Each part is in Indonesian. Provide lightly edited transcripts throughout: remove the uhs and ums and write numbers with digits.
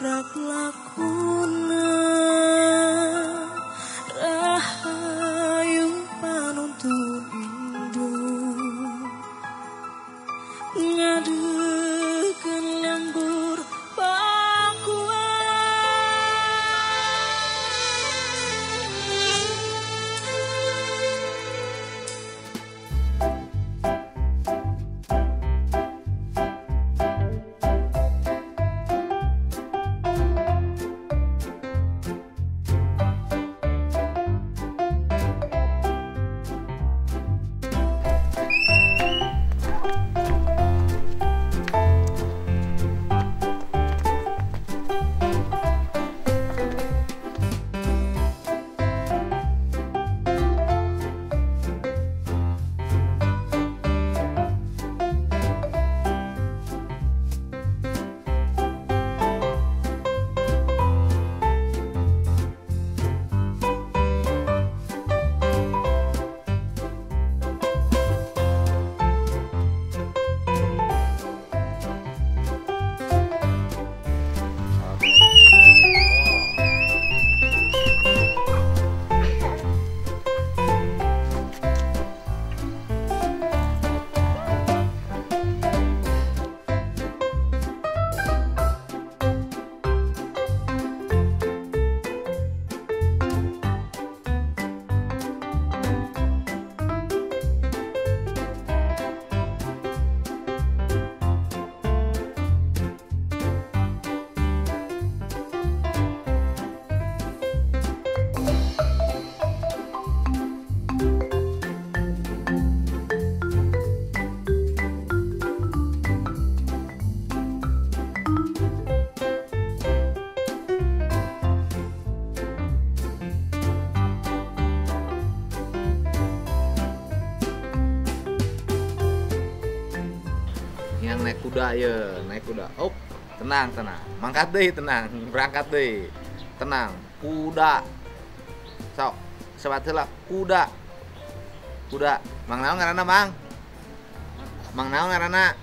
rak lakuna rahayu panuntun indu ngadekeun lembur pakuan. Yang naik kuda ya, naik kuda. Oh, tenang, mangkat deh, tenang, berangkat deh, tenang. Kuda, sok, sebat heula kuda, Mang naon ngaranna Mang? Mang naon ngaranna?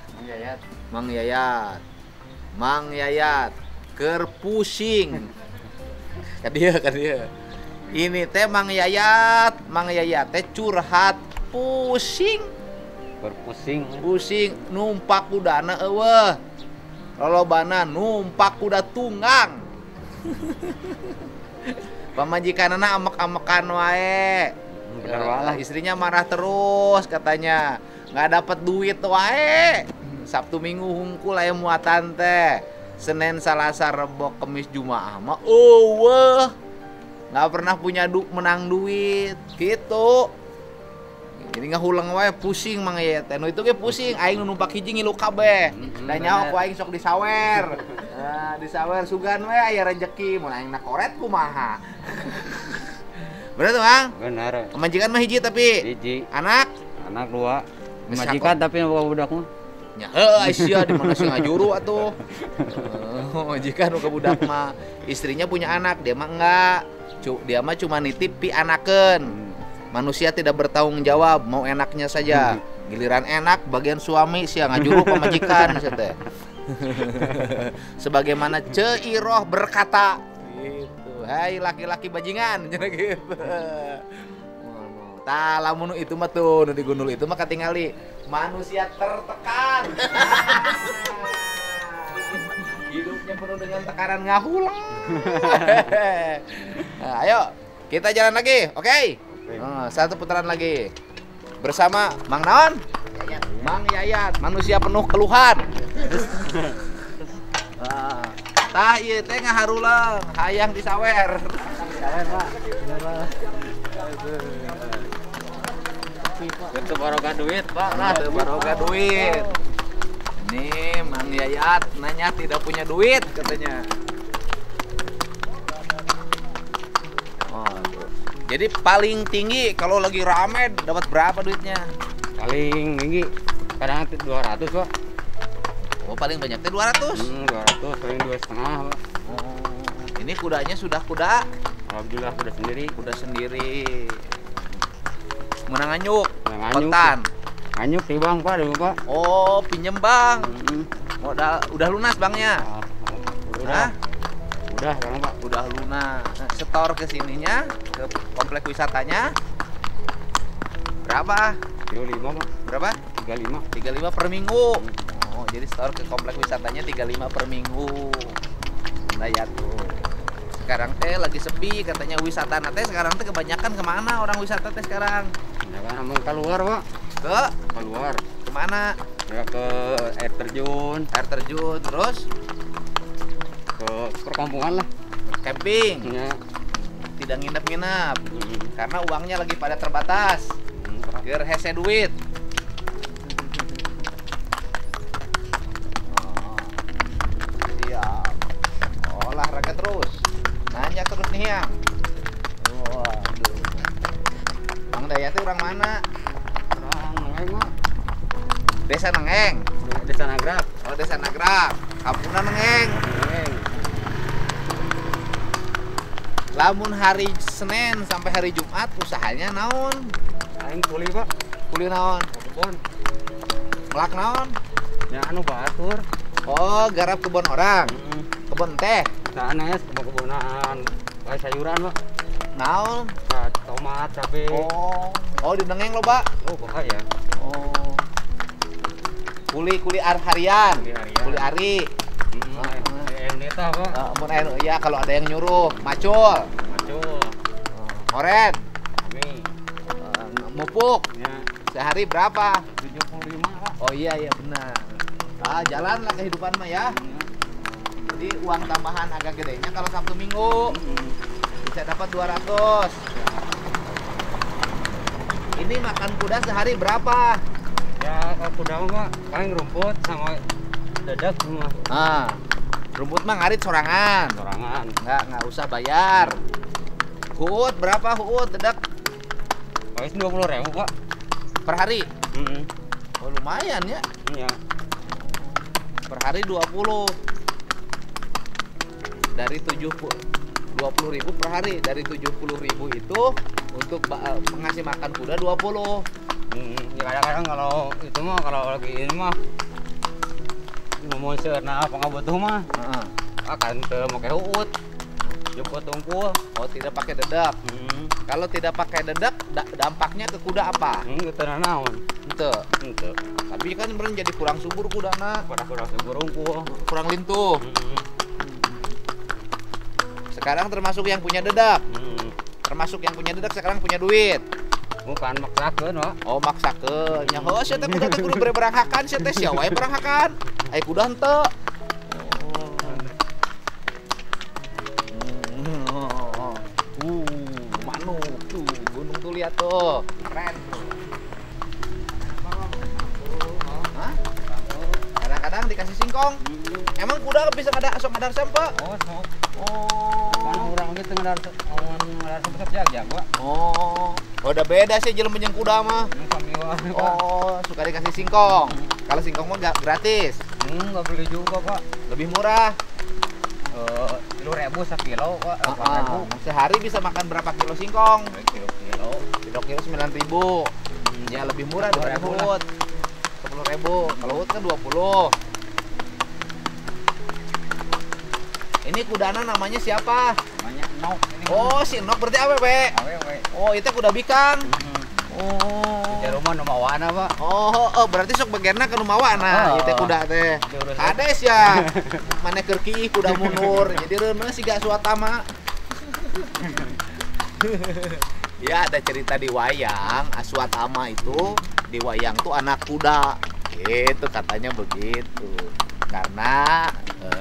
Mang Yayat, keur pusing. Ka dia. Ini teh Mang Yayat teh curhat pusing. Pusing numpak kudana eueuh. Lolobana numpak kuda tunggang. Pamajikanana amek-amekan wae. Bener wae. Istrinya marah terus katanya. Nggak dapat duit wae. Sabtu Minggu hungkul aya muatan teh. Senin Salasa Rebo Kemis Jumaah mah eueuh. Nggak pernah punya menang duit gitu. Jadi ngahulang wae pusing Mang Yayat teh. Nu itu ge pusing aing nu numpak hiji ngilu kabeh. Da nyawa ku aing sok disawer. Nah, disawer sugan we aya rezeki mun aing na koret kumaha. Bener tuh, Mang? Bener. Majikan mah hiji tapi Hiji. anak 2. Majikan tapi bawa budak mah. nya heuh sia di mana sih ngajuru atuh. Majikan nu ka budak mah istrinya punya anak, dia mah enggak. Dia mah cuma nitip pi anakeun. Manusia tidak bertanggung jawab, mau enaknya saja. Giliran enak bagian suami sia ngajuru pamajikan teh. Sebagaimana Ceiroh berkata, gitu. Hai laki-laki bajingan gitu. Tah lamun itu mah tuh nu di gundul itu mah katingali manusia tertekan. Hidupnya penuh dengan tekanan ngahulang. Nah, ayo kita jalan lagi, oke? Satu putaran lagi bersama Mang Naon? Mang Yayat, manusia penuh keluhan. Tah ieu teh ngaharuleung, hayang disawer. Itu barokah duit, Pak. Nah, teu barokah duit. Ini Mang Yayat nanya tidak punya duit katanya. Jadi paling tinggi kalau lagi rame dapat berapa duitnya? Paling tinggi kadang 200, Pak. Oh, paling banyak teh 200. 200, paling 2,5, Pak. Oh, ini kudanya sudah kuda? Alhamdulillah kuda sendiri. Kuda sendiri. Menang anyuk. Anyuk. Kontan. Anyuk di Bang, Pak, dulu, Pak. Oh, pinjem Bang. Modal udah lunas Bangnya. Udah. Udah sekarang Pak. Udah lunas. Nah, setor ke sininya, ke komplek wisatanya. Berapa? 35 Pak. Berapa? 35. 35 per minggu. Oh, jadi setor ke komplek wisatanya 35 per minggu. Nah ya tuh. Sekarang teh lagi sepi katanya wisata teh sekarang teh kebanyakan kemana orang wisata teh sekarang? Ya kan emang keluar Pak. Ke Keluar. kemana? Ya ke air terjun, Air terjun terus ke perkampungan lah. camping. Ya. Tidak nginep-nginep Hmm. karena uangnya lagi pada terbatas. Ger hese duit. Oh, siap. Olahraga terus. Nanya terus nih yang. Waduh. Bang Dayat itu orang mana? Orang Nengeng Pak. Desa Nengeng. Desa Nagrak. Oh, Desa Nagrak. Kampungna Nengeng. Nengeng. Lamun hari Senin sampai hari Jumat usahanya naon? Aing kuli Pak. Kuli naon? Kebon. Melak naon? Ya anu batur. Oh, garap kebun orang. Heeh. Kebun teh. Sanes kebun-kebunan kayak sayuran Pak. Naon? Nah, tomat, cabe. Oh di Nengeng lo, Pak. Oh, bahaya. Oh. Kuli harian. Kuli harian. Kuli ari. Yang neta Pak. Mun ya kalau ada yang nyuruh, macul, Macul. oren, Kami. mupuk. Ya. Sehari berapa? 75 Pak. Oh iya benar. Ah, jalan lah kehidupan mah ya. Jadi uang tambahan agak gedenya kalau Sabtu Minggu bisa dapat 200. Ini makan kuda sehari berapa? Ya, kalau kuda mah Pak, paling rumput sama dadak semua. Ah, rumput mah ngarit sorangan. Sorangan. Nggak usah bayar. Huut berapa huut dedak Paling 20.000 Pak. per hari? Heeh. Oh lumayan ya. Iya. Per hari 20. Dari 20.000 per hari. Dari 70.000 itu untuk ngasih makan kuda 20. Ya kadang-kadang kalau itu mah kalau lagi ini mah ngomong seuna apa nggak butuh mah Heeh. akan ke make uut. Jemput tungkul. Oh tidak pakai dedak. Kalau tidak pakai dedak dampaknya ke kuda apa? Gitu naon. Ente. Gitu. Tapi kan bener jadi kurang subur kudana, Pada sebelum unggul. kurang lintuh. Sekarang termasuk yang punya dedak. Termasuk yang punya dedak sekarang punya duit. Bukan maksakeun, Pak. Oh maksakeun. Nya heuh sia teh kuda teh kudu bere beranghakan sia teh sia wae beranghakan. Aya kuda henteu. Manuk tuh, gunung tuh lihat tuh. Keren. Hah? Kadang-kadang dikasih singkong. Emang kuda bisa sok ngadar sempe? Oh, sok. Oh. Mana orang gitu ngadar sebesar jaga, Pak. Oh. Udah beda sih jelema jeung kuda mah. Sambil Oh, suka dikasih singkong. Kalau singkong mah gratis. enggak beli juga, Pak. Lebih murah. 10.000 sekilo, Pak. 4.000. Sehari bisa makan berapa kilo singkong? Kilo-kilo. Kilo 9.000. Ya lebih murah daripada 10.000 lah. hut. 10.000. Kalau hut kan 20. Ini kudana namanya siapa? Namanya Nok ini. Oh, si Nok berarti apa, Be? Awewe. Oh, itu kuda bikang. Oh. Di rumah nu mawana, Pak. Oh, berarti sok bagianna ke Numawana, Oh. ieu teh kuda teh. Kades ya. Mane keur kieu kuda mundur. Jadi reuneu siga suatama. Ya ada cerita di wayang, Aswatama itu di wayang tuh anak kuda. Gitu katanya begitu. Karena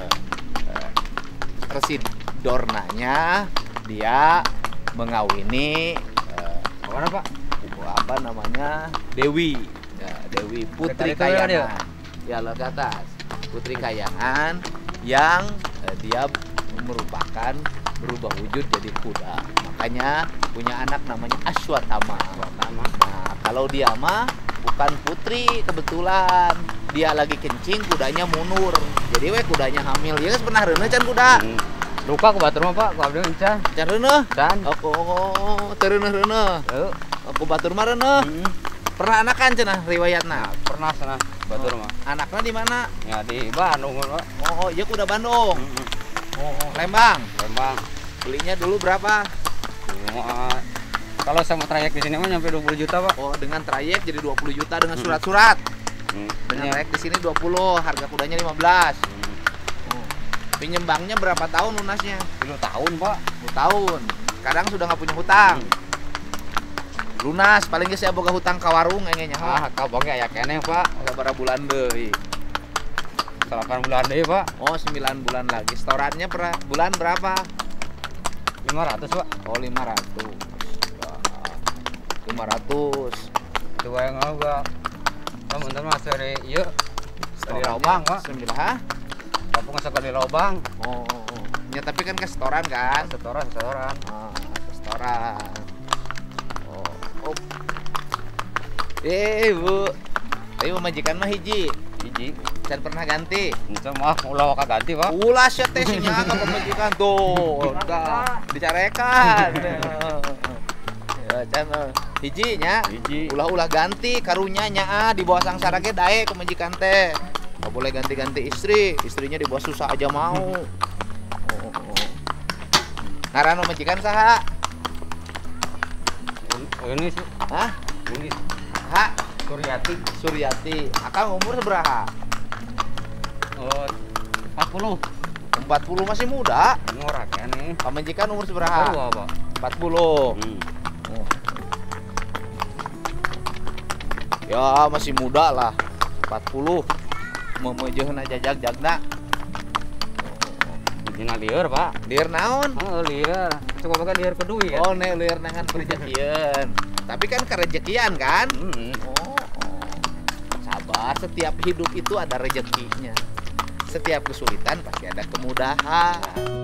Resi Dornanya dia mengawini Mana, Pak? apa namanya Dewi ya, Dewi Putri Dekat itu ya, Kayangan ya lo ke atas Putri Kayangan yang dia merupakan berubah wujud jadi kuda, makanya punya anak namanya Aswatama. Nah kalau dia mah bukan putri, kebetulan dia lagi kencing kudanya mundur, jadi we kudanya hamil. Ya geus pernah reuneu can kuda? Luka ke batur mah, Pak. Ku abdi encan. Can reuneuh? Can. Oh, teu reuneuh. Heuh. Aku batur mah reuneuh. Pernah anakan cenah riwayatna? Pernah sana batur mah. Anaknya di mana? Ya di Bandung, Pak. Oh, iya kuda Bandung. Oh, Lembang. Lembang. Belinya dulu berapa? Cuma kalau sama trayek di sini mah nyampe 20 juta, Pak. Oh, dengan trayek jadi 20 juta dengan surat-surat. Dengan Iya. trayek di sini 20, harga kudanya 15. Oh. Pinjem banknya berapa tahun lunasnya? 10 tahun, Pak. 10 tahun. Sekarang sudah nggak punya hutang. Lunas, paling geus saya boga hutang ka warung engenya. Ah, kabangnya aya keneh, Pak. Sabaraha bulan deui? 8 bulan deh, Pak. Oh, 9 bulan lagi. Setorannya per bulan berapa? 500, Pak. Oh, 500. Wah, 500. Itu wae enggak. Teman-teman masih dari ieu. Dari lobang, Pak. 9, ha? Kampung masuk di lobang. Oh. Ya tapi kan ke setoran kan? Setoran. Ah, ke setoran. Oh. Bu. Tapi majikan mah hiji. Hiji. Can pernah ganti. Itu mah ulah waka ganti, Pak. Ulah sia teh sih nyaga pemajikan tuh. Udah dicarekan. Ya can hiji nya. Hiji. Ulah ganti karunya nya di bawah sangsara ge dae ke majikan teh. Enggak boleh ganti-ganti istri. Istrinya di bawah susah aja mau. Ngaran majikan saha? Ini sih. Hah? Ini Ha? Suryati. Suryati. Akang umur seberapa? Oh, 40. 40 masih muda. Ngorek nih. Pamajikan umur seberapa? Tahu apa? 40. Ya masih muda lah. 40. Memejeun jajag-jagna. Dina lieur, Pak. Lieur naon? Oh, lieur. Coba pakai lieur kedui ya. Oh, ne lieur nangan perejekieun. Tapi kan kerejekian kan? Oh. Sabar, setiap hidup itu ada rezekinya. Setiap kesulitan pasti ada kemudahan.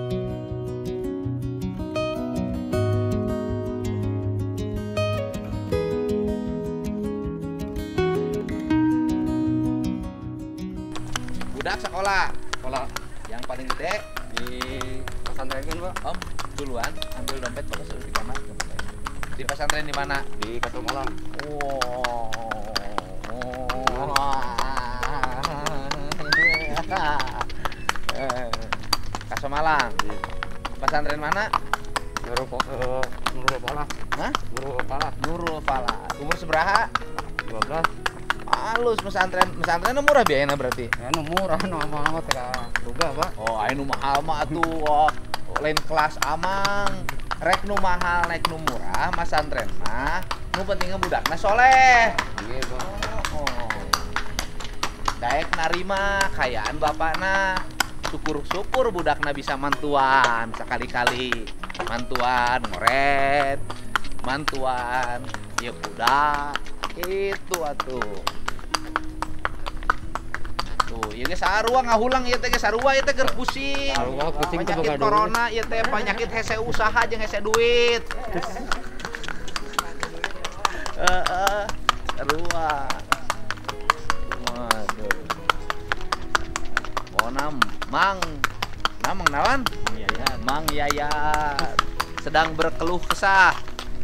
Budak sekolah yang paling gede Di pesantren kan, Pak. Om duluan ambil dompet bawa di kamar. Di pesantren di mana? Di Katumalang. Kasemalang. Pesantren mana? Nurul Falah. Hah? Nurul Falah. Nurul Falah. Umur seberapa? 12. Halus pesantren murah biayanya berarti. Ya, murah nama teh juga, Pak. Oh, anu mahal mah atuh. Oh, lain kelas amang. Rek nu mahal naik nu murah, pesantren mah nu pentingnya budakna soleh. Iya, Pak. Daek narima kayaan bapakna. Syukur-syukur budakna bisa mantuan sekali-kali. Mantuan ngoret, mantuan ya budak. Itu atuh. Tuh, ieu ge sarua ngahulang ieu teh ge sarua ieu teh keur pusing. Sarua pusing teh Penyakit boga duit. corona ieu teh penyakit hese usaha jeung hese duit. Sarua. Waduh. Oh, Mang naon? Mang Yayat sedang berkeluh kesah.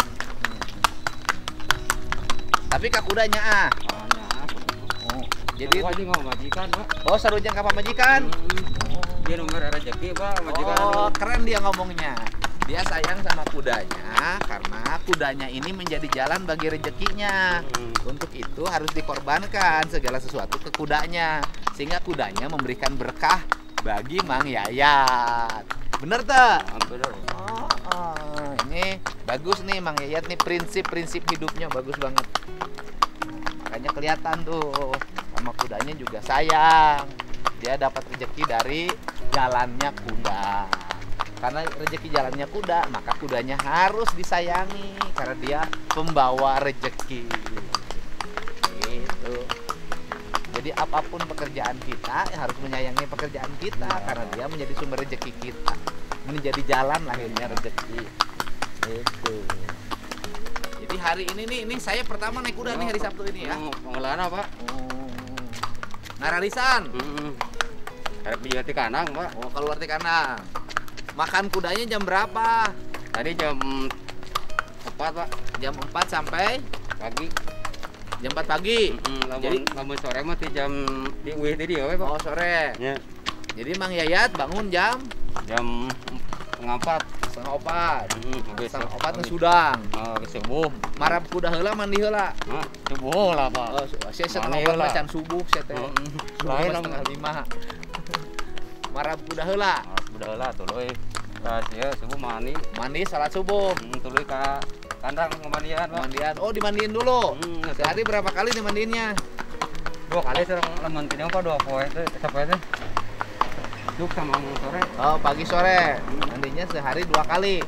Tapi kakudanya Oh, jadi Wajib mau majikan, Pak. oh sarujang ka pamajikan. Dia nomor rezeki, Pak, majikan. Oh, keren dia ngomongnya. Dia sayang sama kudanya karena kudanya ini menjadi jalan bagi rezekinya. Untuk itu harus dikorbankan segala sesuatu ke kudanya sehingga kudanya memberikan berkah bagi Mang Yayat. Bener tuh? Bener. Ini bagus nih Mang Yayat nih prinsip hidupnya bagus banget. Makanya kelihatan tuh sama kudanya juga sayang. Dia dapat rezeki dari jalannya kuda. Karena rezeki jalannya kuda, maka kudanya harus disayangi karena dia pembawa rezeki. Gitu. Jadi apapun pekerjaan kita harus menyayangi pekerjaan kita karena dia menjadi sumber rezeki kita. Menjadi jalan lahirnya rezeki. Itu. Jadi hari ini nih saya pertama naik kuda nih hari Sabtu ini ya. Pengelolaan apa? Ngararisan. Harap di kanang, Pak. Oh, keluar di kandang. Makan kudanya jam berapa? Tadi jam 4, Pak. Jam 4 sampai Pagi. jam 4 pagi. Lamun sore mah di jam di UIT dia, Pak. Oh, sore. Ya. Jadi Mang Yayat bangun jam Jam 4. Setengah opat. Besok Setengah opat nu sudang. ke subuh. Marab kuda heula mandi heula. Hah, subuh lah, Pak. Oh, saya setengah Mandi opat heula. macan subuh saya teh. Lain Setengah 5. Marab kuda heula. Udah lah tuluy. Pas ya subuh mandi. Mandi salat subuh. Tuluy ka kandang pemandian, Pak. Mandian. Oh, dimandiin dulu. Sehari berapa kali dimandiinnya? 2 kali serang lemon tidang Pak 2 poe teh sampai teh. Duk sama sore. Oh, pagi sore. Mandinya sehari 2 kali.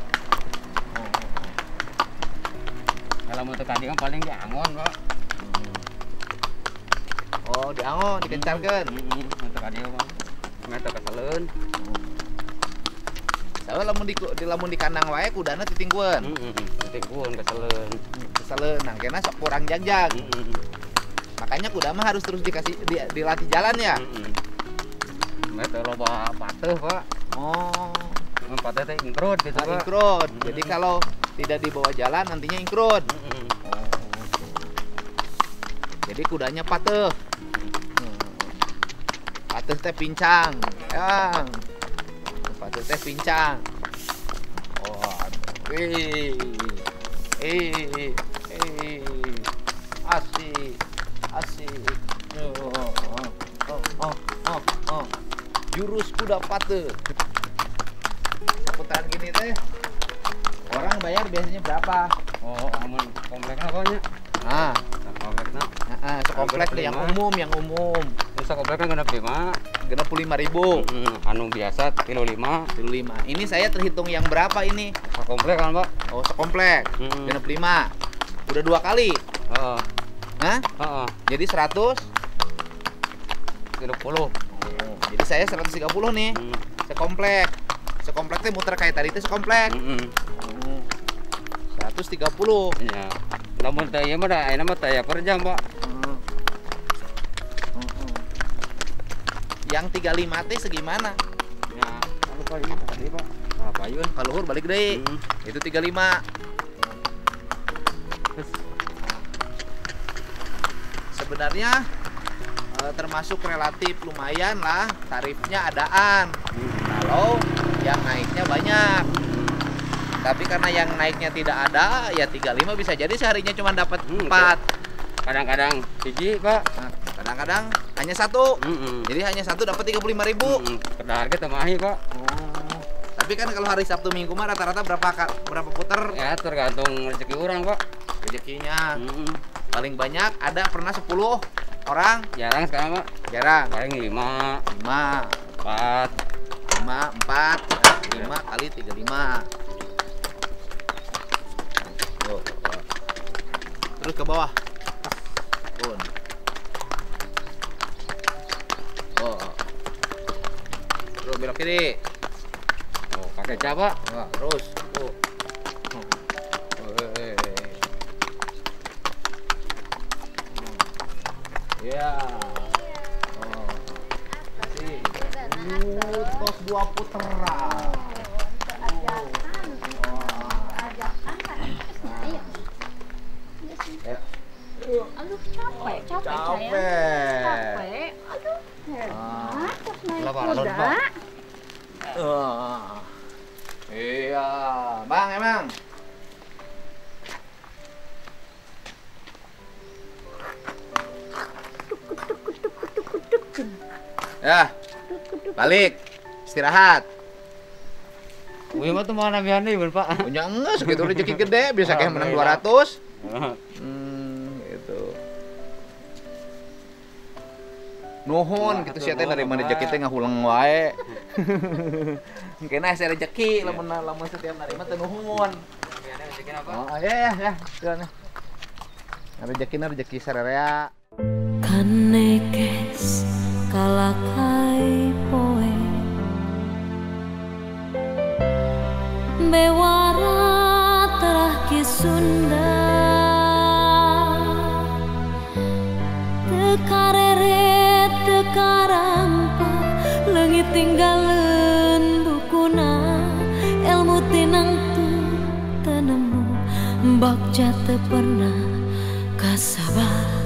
Kalau mau tekan kan paling di angon, Pak. Oh, diangon, dikencarkeun. Tekan dia, Pak. Meta keseleun. Soalnya lamun di kandang wae kudana titingkueun. Titingkueun keseleun. Keseleun, nangkena sok kurang jagjag. Makanya kuda mah harus terus dilatih jalan ya. Meta loba pateuh, Pak. Oh, Pateuh teh ingkrut gitu, Pak. ingkrut. Jadi kalau tidak dibawa jalan nantinya ingkrut. Jadi kudanya pateuh. Pateuh teh pincang. Yang. Pateuh teh pincang. Oh, asik. Asik. Oh. Jurus kuda pateuh. Putaran gini teh. Orang bayar biasanya berapa? Oh, amun komplekna apanya? Nah, Komplekna. sekomplek deh yang umum. Bisa komplekna genep 5. Genep 5.000. Anu biasa kilo 5. 5. Ini saya terhitung yang berapa ini? Komplek kan, Pak? Oh, sekomplek. Genep 5. Udah 2 kali. Heeh. Hah? Heeh. Jadi 100. 30. Jadi saya 130 nih. Sekomplek. Sekomplek teh muter kayak tadi teh sekomplek. 130. Iya. Lamun teh ieu mah da ayeuna mah teh per jam, Pak. Yang 35 teh segimana? Ya, kalau kali ini tadi, Pak. Apa yun? Kaluhur balik deui. Itu 35. Sebenarnya termasuk relatif lumayan lah, tarifnya adaan. Kalau yang naiknya banyak. Tapi karena yang naiknya tidak ada, ya 35 bisa jadi seharinya cuma dapat 4. Kadang-kadang hiji, Pak. Nah, kadang-kadang hanya 1. Jadi hanya 1 dapat 35.000. Pada harga temahi, Pak. Tapi kan kalau hari Sabtu Minggu mah rata-rata berapa puter Ya, tergantung rezeki orang, Pak. rezekinya. Paling banyak ada pernah 10 orang. Jarang sekarang, Pak. Jarang. Paling 5, 5, 4. 4, 5 kali 35. Tuh. Terus ke bawah. Pun. Oh. Terus belok kiri. Oh, pakai cap, Pak. Nah, terus. Tuh. Ya. Oh. Sih. Tos 2 putaran. Aduh capek Capek. sayang. Capek. Aduh. Hebat terus naik Lah, Pak, kuda. Pak. Iya, Bang emang. Ya, balik, istirahat. Wih, mah tuh mana biar nih, Pak. Punya enggak segitu rezeki gede, bisa kayak menang 200. Gitu. Nuhun gitu sih teh dari mana rezeki teh ngahulang wae. Kena asa rezeki lamun setiap narima teh nuhun. Oh, ya. Silakan. Rezeki sararea. Kanekes kalakai poe bewara terah ki Sunda tekarere tekarampa leungit tinggalin bukuna ilmu tinang tu tenemu bagja teu pernah kasabar.